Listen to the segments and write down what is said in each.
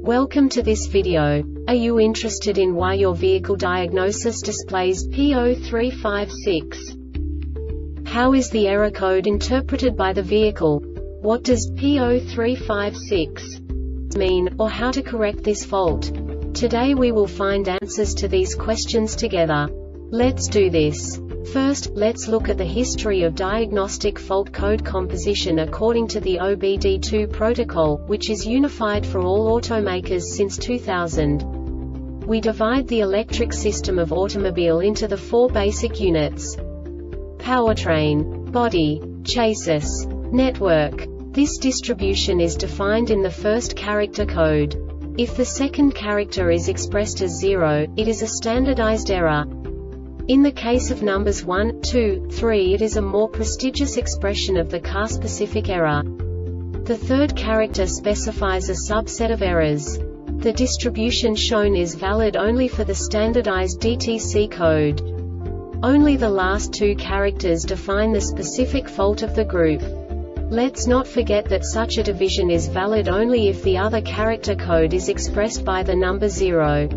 Welcome to this video. Are you interested in why your vehicle diagnosis displays P0356? How is the error code interpreted by the vehicle? What does P0356 mean, or how to correct this fault? Today we will find answers to these questions together. Let's do this. First, let's look at the history of diagnostic fault code composition according to the OBD2 protocol, which is unified for all automakers since 2000. We divide the electric system of automobile into the four basic units: powertrain, body, chassis, network. This distribution is defined in the first character code. If the second character is expressed as 0, it is a standardized error. In the case of numbers 1, 2, 3, it is a more prestigious expression of the car-specific error. The third character specifies a subset of errors. The distribution shown is valid only for the standardized DTC code. Only the last two characters define the specific fault of the group. Let's not forget that such a division is valid only if the other character code is expressed by the number 0.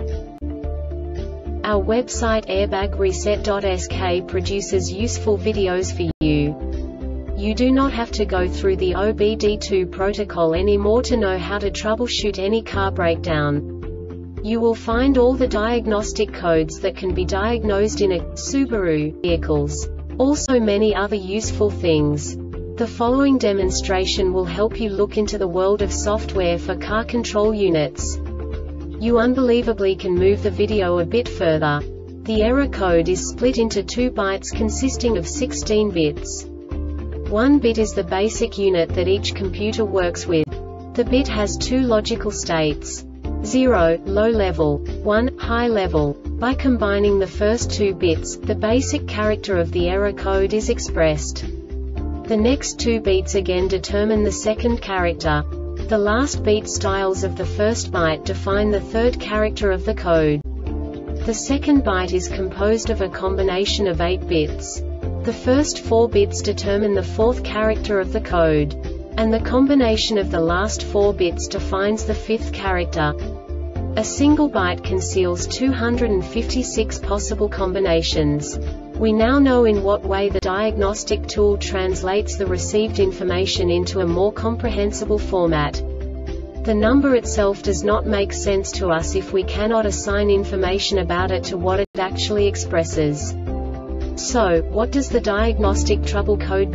Our website airbagreset.sk produces useful videos for you. You do not have to go through the OBD2 protocol anymore to know how to troubleshoot any car breakdown. You will find all the diagnostic codes that can be diagnosed in a Subaru vehicles. Also many other useful things. The following demonstration will help you look into the world of software for car control units. You unbelievably can move the video a bit further. The error code is split into 2 bytes consisting of 16 bits. 1 bit is the basic unit that each computer works with. The bit has 2 logical states: 0, low level, 1, high level. By combining the first 2 bits, the basic character of the error code is expressed. The next 2 beats again determine the second character. The last beat styles of the first byte define the third character of the code. The second byte is composed of a combination of 8 bits. The first 4 bits determine the fourth character of the code. And the combination of the last 4 bits defines the fifth character. A single byte conceals 256 possible combinations. We now know in what way the diagnostic tool translates the received information into a more comprehensible format. The number itself does not make sense to us if we cannot assign information about it to what it actually expresses. So, what does the diagnostic trouble code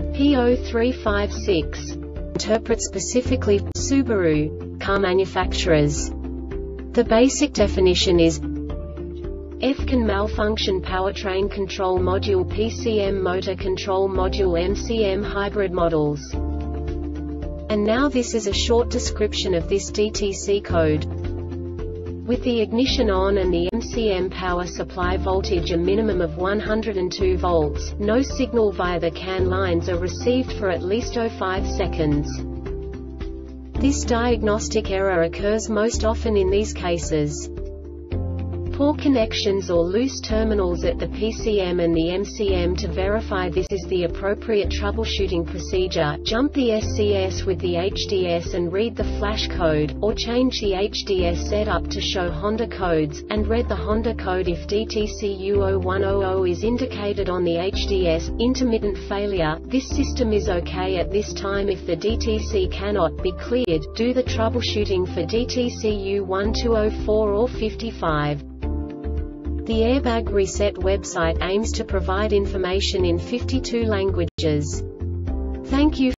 P0356 interpret specifically for Subaru car manufacturers? The basic definition is: F can malfunction powertrain control module PCM motor control module MCM hybrid models. And now this is a short description of this DTC code. With the ignition on and the MCM power supply voltage a minimum of 102 volts, no signal via the CAN lines are received for at least 05 seconds. This diagnostic error occurs most often in these cases: poor connections or loose terminals at the PCM and the MCM. To verify this is the appropriate troubleshooting procedure, jump the SCS with the HDS and read the flash code, or change the HDS setup to show Honda codes, and read the Honda code if DTC-U0100 is indicated on the HDS. Intermittent failure: this system is okay at this time. If the DTC cannot be cleared, do the troubleshooting for DTC-U1204 or 55. The Airbag Reset website aims to provide information in 52 languages. Thank you